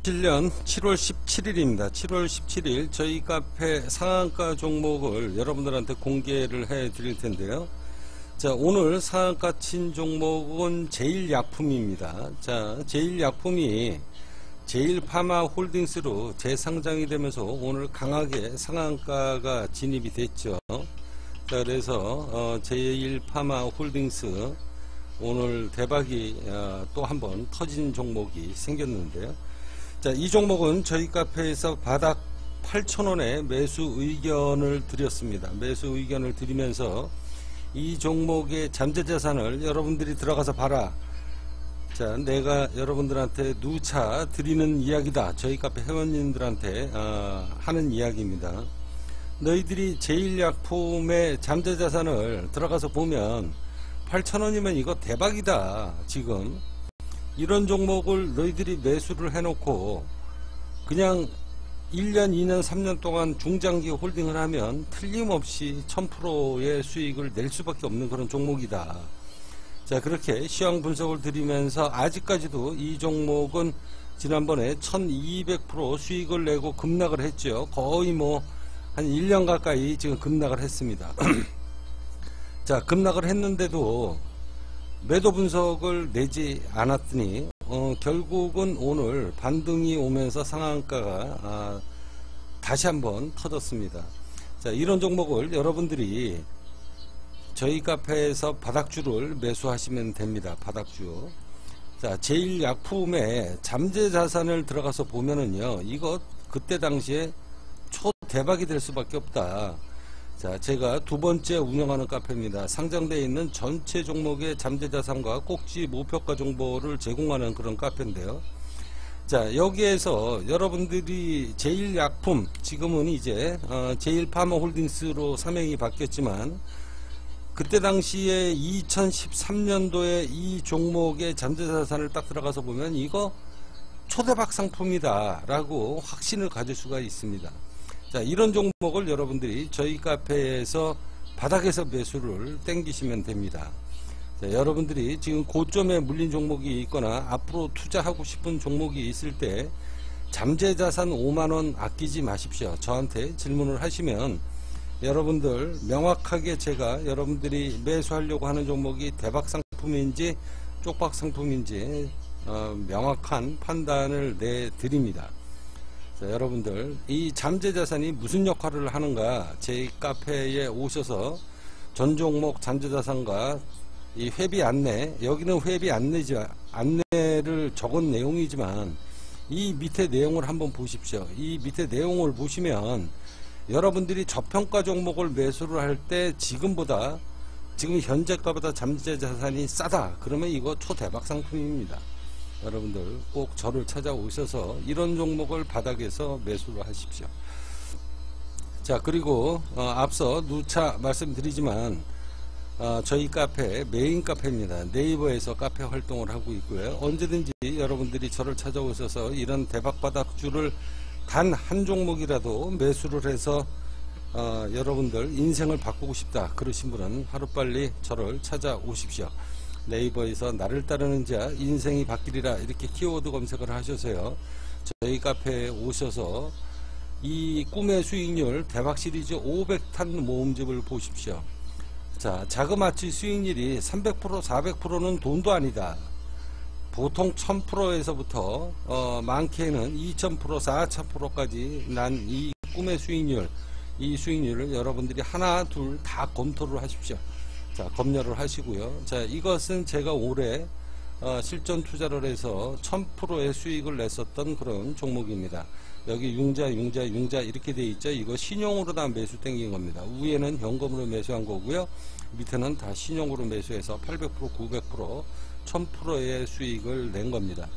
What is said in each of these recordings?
2017년 7월 17일입니다. 7월 17일 저희 카페 상한가 종목을 여러분들한테 공개를 해 드릴 텐데요. 자, 오늘 상한가 친 종목은 제일약품입니다. 자, 제일약품이 제일파마홀딩스로 재상장이 되면서 오늘 강하게 상한가가 진입이 됐죠. 자, 그래서 제일파마홀딩스 오늘 대박이 또 한번 터진 종목이 생겼는데요. 자, 이 종목은 저희 카페에서 바닥 8,000원에 매수 의견을 드렸습니다. 매수 의견을 드리면서 이 종목의 잠재자산을 여러분들이 들어가서 봐라. 자, 내가 여러분들한테 누차 드리는 이야기다. 저희 카페 회원님들한테 하는 이야기입니다. 너희들이 제일약품의 잠재자산을 들어가서 보면 8,000원이면 이거 대박이다. 지금 이런 종목을 너희들이 매수를 해놓고 그냥 1년, 2년, 3년 동안 중장기 홀딩을 하면 틀림없이 1000%의 수익을 낼 수밖에 없는 그런 종목이다. 자, 그렇게 시황 분석을 드리면서 아직까지도 이 종목은 지난번에 1200% 수익을 내고 급락을 했죠. 거의 뭐 한 1년 가까이 지금 급락을 했습니다. 자, 급락을 했는데도 매도 분석을 내지 않았더니 결국은 오늘 반등이 오면서 상한가가 다시 한번 터졌습니다. 자, 이런 종목을 여러분들이 저희 카페에서 바닥주를 매수하시면 됩니다. 바닥주. 자, 제일약품의 잠재자산을 들어가서 보면은요, 이거 그때 당시에 초대박이 될 수밖에 없다. 자, 제가 두 번째 운영하는 카페입니다. 상장되어 있는 전체 종목의 잠재자산과 꼭지 목표가 정보를 제공하는 그런 카페인데요. 자, 여기에서 여러분들이 제일약품, 지금은 이제 제일파마홀딩스로 사명이 바뀌었지만 그때 당시에 2013년도에 이 종목의 잠재자산을 딱 들어가서 보면 이거 초대박 상품이다 라고 확신을 가질 수가 있습니다. 자, 이런 종목을 여러분들이 저희 카페에서 바닥에서 매수를 땡기시면 됩니다. 자, 여러분들이 지금 고점에 물린 종목이 있거나 앞으로 투자하고 싶은 종목이 있을 때 잠재자산 5만원 아끼지 마십시오. 저한테 질문을 하시면 여러분들 명확하게 제가 여러분들이 매수하려고 하는 종목이 대박 상품인지 쪽박 상품인지 명확한 판단을 내드립니다. 자, 여러분들 이 잠재자산이 무슨 역할을 하는가, 제 카페에 오셔서 전 종목 잠재자산과 이 회비 안내, 여기는 회비 안내를 적은 내용이지만 이 밑에 내용을 한번 보십시오. 이 밑에 내용을 보시면 여러분들이 저평가 종목을 매수를 할 때 지금 현재가보다 잠재자산이 싸다 그러면 이거 초대박 상품입니다. 여러분들 꼭 저를 찾아오셔서 이런 종목을 바닥에서 매수를 하십시오. 자, 그리고 앞서 누차 말씀드리지만 저희 카페 메인 카페입니다. 네이버에서 카페 활동을 하고 있고요. 언제든지 여러분들이 저를 찾아오셔서 이런 대박 바닥주를 단 한 종목이라도 매수를 해서 여러분들 인생을 바꾸고 싶다 그러신 분은 하루빨리 저를 찾아오십시오. 네이버에서 나를 따르는 자 인생이 바뀌리라 이렇게 키워드 검색을 하셔서요, 저희 카페에 오셔서 이 꿈의 수익률 대박 시리즈 500탄 모음집을 보십시오. 자, 자그마치 수익률이 300% 400%는 돈도 아니다. 보통 1000%에서부터 많게는 2000% 4000%까지 난 이 꿈의 수익률, 이 수익률을 여러분들이 하나 둘 다 검토를 하십시오. 자, 검열을 하시고요. 자, 이것은 제가 올해 실전 투자를 해서 1000%의 수익을 냈었던 그런 종목입니다. 여기 융자 이렇게 돼 있죠. 이거 신용으로 다 매수 땡긴 겁니다. 위에는 현금으로 매수한 거고요. 밑에는 다 신용으로 매수해서 800% 900% 1000%의 수익을 낸 겁니다.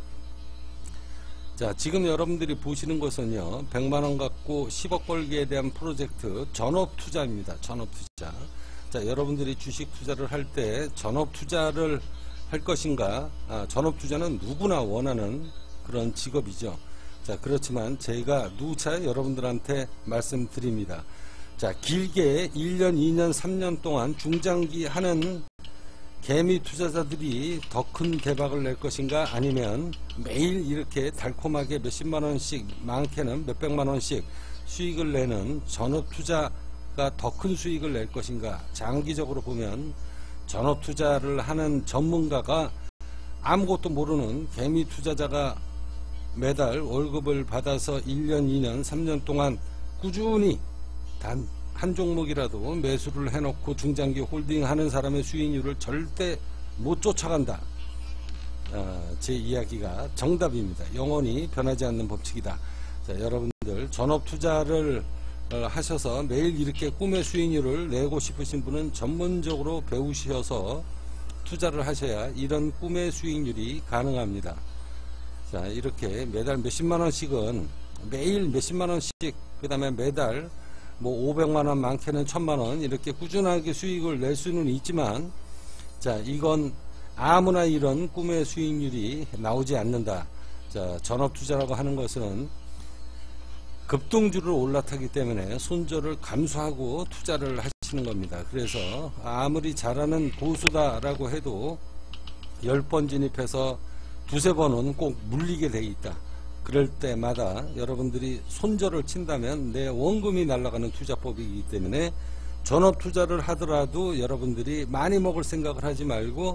자, 지금 여러분들이 보시는 것은요, 100만원 갖고 10억 벌기에 대한 프로젝트 전업 투자입니다. 전업 투자. 자, 여러분들이 주식 투자를 할 때 전업 투자를 할 것인가, 전업 투자는 누구나 원하는 그런 직업이죠. 자, 그렇지만 제가 누차 여러분들한테 말씀드립니다. 자, 길게 1년, 2년, 3년 동안 중장기 하는 개미 투자자들이 더 큰 대박을 낼 것인가, 아니면 매일 이렇게 달콤하게 몇십만원씩, 많게는 몇백만원씩 수익을 내는 전업 투자가 더 큰 수익을 낼 것인가. 장기적으로 보면 전업 투자를 하는 전문가가 아무것도 모르는 개미 투자자가 매달 월급을 받아서 1년, 2년, 3년 동안 꾸준히 단 한 종목이라도 매수를 해놓고 중장기 홀딩 하는 사람의 수익률을 절대 못 쫓아간다. 제 이야기가 정답입니다. 영원히 변하지 않는 법칙이다. 자, 여러분들 전업 투자를 하셔서 매일 이렇게 꿈의 수익률을 내고 싶으신 분은 전문적으로 배우셔서 투자를 하셔야 이런 꿈의 수익률이 가능합니다. 자, 이렇게 매달 몇십만원씩은, 매일 몇십만원씩, 그 다음에 매달 뭐 500만원, 많게는 1000만원 이렇게 꾸준하게 수익을 낼 수는 있지만, 자, 이건 아무나 이런 꿈의 수익률이 나오지 않는다. 자, 전업투자라고 하는 것은 급등주를 올라타기 때문에 손절을 감수하고 투자를 하시는 겁니다. 그래서 아무리 잘하는 고수다라고 해도 10번 진입해서 두세 번은 꼭 물리게 돼 있다. 그럴 때마다 여러분들이 손절을 친다면 내 원금이 날아가는 투자법이기 때문에 전업 투자를 하더라도 여러분들이 많이 먹을 생각을 하지 말고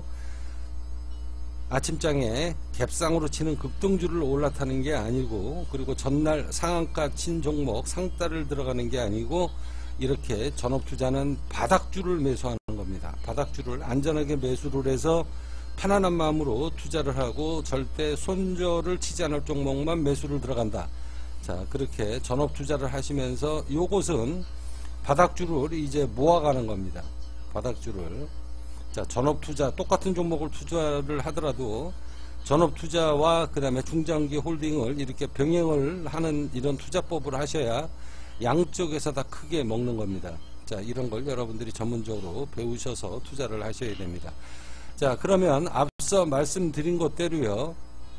아침장에 갭상으로 치는 급등주를 올라타는 게 아니고, 그리고 전날 상한가 친 종목 상따를 들어가는 게 아니고, 이렇게 전업 투자는 바닥주를 매수하는 겁니다. 바닥주를 안전하게 매수를 해서 편안한 마음으로 투자를 하고 절대 손절을 치지 않을 종목만 매수를 들어간다. 자, 그렇게 전업 투자를 하시면서 요것은 바닥주를 이제 모아가는 겁니다. 바닥주를. 자, 전업 투자, 똑같은 종목을 투자를 하더라도 전업 투자와 그 다음에 중장기 홀딩을 이렇게 병행을 하는 이런 투자법을 하셔야 양쪽에서 다 크게 먹는 겁니다. 자, 이런 걸 여러분들이 전문적으로 배우셔서 투자를 하셔야 됩니다. 자, 그러면 앞서 말씀드린 것대로요.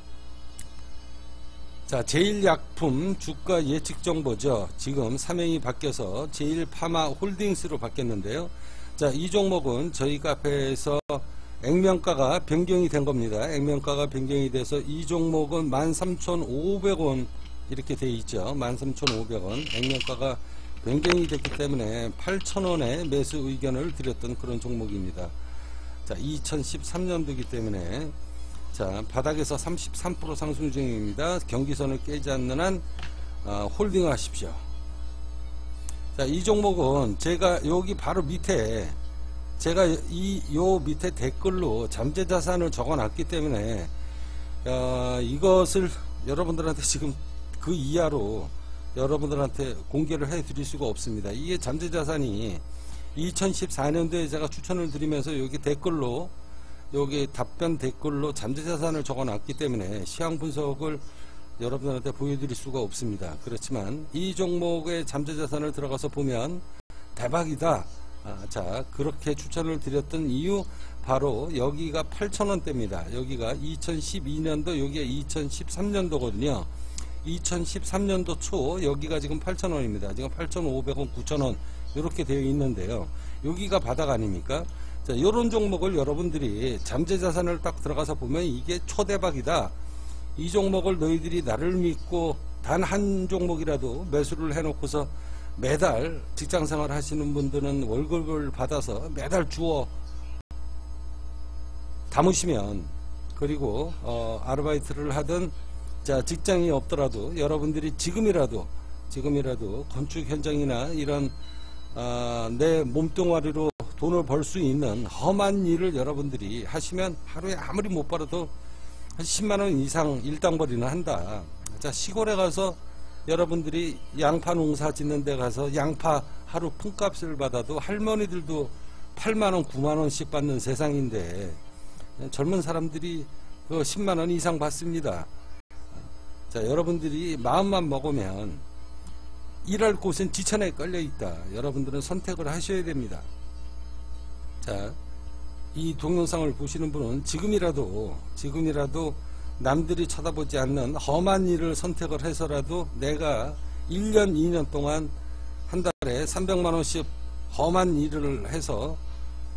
자, 제일약품 주가 예측 정보죠. 지금 사명이 바뀌어서 제일파마홀딩스로 바뀌었는데요. 자, 이 종목은 저희 카페에서 액면가가 변경이 된 겁니다. 액면가가 변경이 돼서 이 종목은 13,500원 이렇게 돼 있죠. 13,500원. 액면가가 변경이 됐기 때문에 8,000원에 매수 의견을 드렸던 그런 종목입니다. 자, 2013년도이기 때문에, 자, 바닥에서 33% 상승 중입니다. 경기선을 깨지 않는 한 홀딩 하십시오. 자, 이 종목은 제가 여기 바로 밑에, 제가 요 밑에 댓글로 잠재자산을 적어 놨기 때문에 이것을 여러분들한테 지금 그 이하로 여러분들한테 공개를 해 드릴 수가 없습니다. 이게 잠재자산이 2014년도에 제가 추천을 드리면서 여기 댓글로, 여기 답변 댓글로 잠재자산을 적어 놨기 때문에 시황 분석을 여러분들한테 보여드릴 수가 없습니다. 그렇지만 이 종목의 잠재자산을 들어가서 보면 대박이다. 자, 그렇게 추천을 드렸던 이유, 바로 여기가 8,000원대입니다. 여기가 2012년도, 여기가 2013년도거든요. 2013년도 초 여기가 지금 8,000원입니다. 지금 8,500원, 9,000원 이렇게 되어 있는데요. 여기가 바닥 아닙니까? 자, 이런 종목을 여러분들이 잠재자산을 딱 들어가서 보면 이게 초대박이다. 이 종목을 너희들이 나를 믿고 단 한 종목이라도 매수를 해놓고서 매달 직장생활 하시는 분들은 월급을 받아서 매달 주워 담으시면, 그리고 아르바이트를 하든, 자, 직장이 없더라도 여러분들이 지금이라도 건축 현장이나 이런 내 몸뚱아리로 돈을 벌 수 있는 험한 일을 여러분들이 하시면 하루에 아무리 못 벌어도 한 10만원 이상 일당벌이는 한다. 자, 시골에 가서 여러분들이 양파 농사 짓는 데 가서 양파 하루 품값을 받아도 할머니들도 8만원, 9만원씩 받는 세상인데, 젊은 사람들이 10만원 이상 받습니다. 자, 여러분들이 마음만 먹으면 일할 곳은 지천에 깔려 있다. 여러분들은 선택을 하셔야 됩니다. 자, 이 동영상을 보시는 분은 지금이라도 남들이 쳐다보지 않는 험한 일을 선택을 해서라도 내가 1년, 2년 동안 한 달에 300만원씩 험한 일을 해서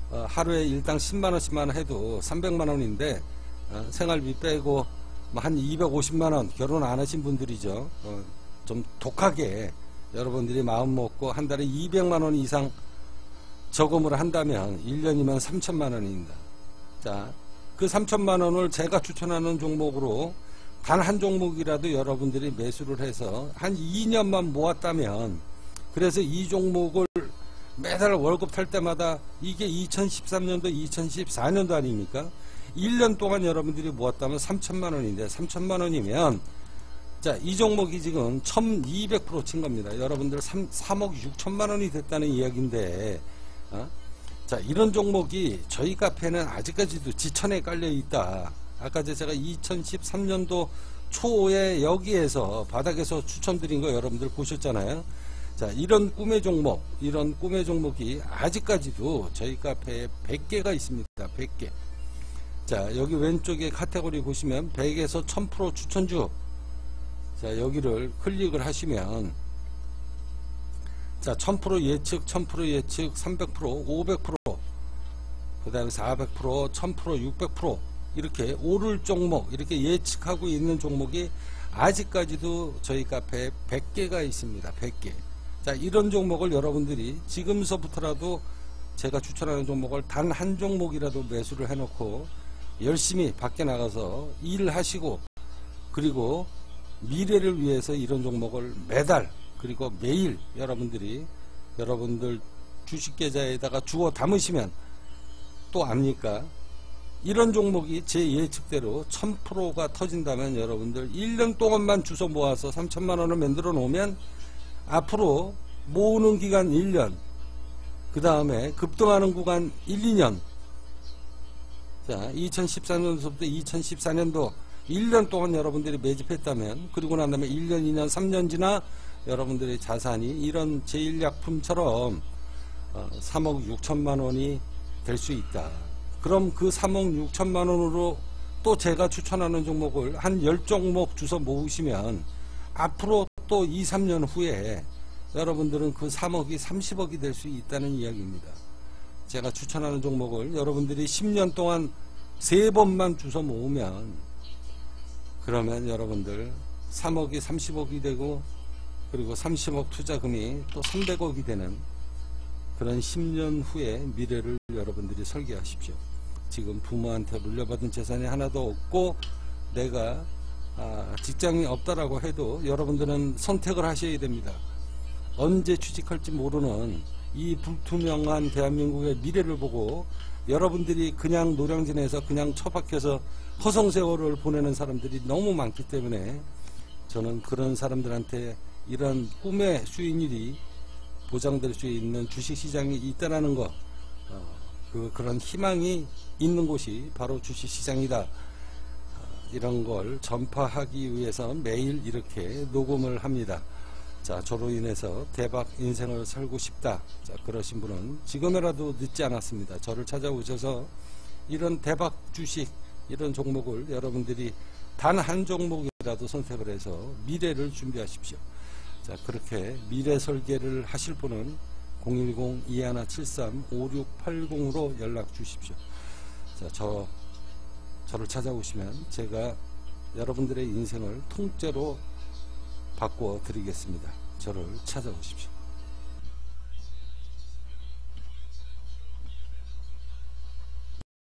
하루에 일당 10만원 10만원 해도 300만원인데 생활비 빼고 뭐 한 250만원 결혼 안 하신 분들이죠. 좀 독하게 여러분들이 마음 먹고 한 달에 200만원 이상 저금을 한다면 1년이면 3천만원입니다. 자, 그 3천만원을 제가 추천하는 종목으로 단 한 종목이라도 여러분들이 매수를 해서 한 2년만 모았다면, 그래서 이 종목을 매달 월급 탈 때마다, 이게 2013년도 2014년도 아닙니까? 1년 동안 여러분들이 모았다면 3천만원인데, 3천만원이면 자, 이 종목이 지금 1200% 친 겁니다. 여러분들 3억 6천만원이 됐다는 이야기인데, 자, 이런 종목이 저희 카페는 아직까지도 지천에 깔려 있다. 아까 제가 2013년도 초에 여기에서 바닥에서 추천드린 거 여러분들 보셨잖아요. 자, 이런 꿈의 종목, 이런 꿈의 종목이 아직까지도 저희 카페에 100개가 있습니다. 100개. 자, 여기 왼쪽에 카테고리 보시면 100에서 1000% 추천주. 자, 여기를 클릭을 하시면, 자, 1000% 예측, 1000% 예측, 300%, 500%, 그 다음에 400%, 1000%, 600%, 이렇게 오를 종목, 이렇게 예측하고 있는 종목이 아직까지도 저희 카페에 100개가 있습니다. 100개. 자, 이런 종목을 여러분들이 지금서부터라도 제가 추천하는 종목을 단 한 종목이라도 매수를 해놓고 열심히 밖에 나가서 일을 하시고, 그리고 미래를 위해서 이런 종목을 매달, 그리고 매일 여러분들이 여러분들 주식 계좌에다가 주워 담으시면 또 압니까? 이런 종목이 제 예측대로 1000%가 터진다면 여러분들 1년 동안만 주워 모아서 3천만원을 만들어 놓으면 앞으로 모으는 기간 1년, 그 다음에 급등하는 구간 1, 2년, 자, 2014년도부터 2014년도 1년 동안 여러분들이 매집했다면, 그리고 난 다음에 1년, 2년, 3년 지나 여러분들의 자산이 이런 제1약품처럼 3억 6천만 원이 될 수 있다. 그럼 그 3억 6천만 원으로 또 제가 추천하는 종목을 한 10종목 주워 모으시면 앞으로 또 2, 3년 후에 여러분들은 그 3억이 30억이 될 수 있다는 이야기입니다. 제가 추천하는 종목을 여러분들이 10년 동안 3번만 주워 모으면, 그러면 여러분들 3억이 30억이 되고, 그리고 30억 투자금이 또 300억이 되는 그런 10년 후의 미래를 여러분들이 설계하십시오. 지금 부모한테 물려받은 재산이 하나도 없고 내가 직장이 없다라고 해도 여러분들은 선택을 하셔야 됩니다. 언제 취직할지 모르는 이 불투명한 대한민국의 미래를 보고 여러분들이 그냥 노량진에서 그냥 처박혀서 허송세월을 보내는 사람들이 너무 많기 때문에 저는 그런 사람들한테 이런 꿈의 수익률이 보장될 수 있는 주식시장이 있다는 거, 그런 희망이 있는 곳이 바로 주식시장이다. 이런 걸 전파하기 위해서 매일 이렇게 녹음을 합니다. 자, 저로 인해서 대박 인생을 살고 싶다. 자, 그러신 분은 지금이라도 늦지 않았습니다. 저를 찾아오셔서 이런 대박 주식, 이런 종목을 여러분들이 단 한 종목이라도 선택을 해서 미래를 준비하십시오. 자, 그렇게 미래 설계를 하실 분은 010-2173-5680으로 연락 주십시오. 자, 저를 찾아오시면 제가 여러분들의 인생을 통째로 바꿔 드리겠습니다. 저를 찾아오십시오.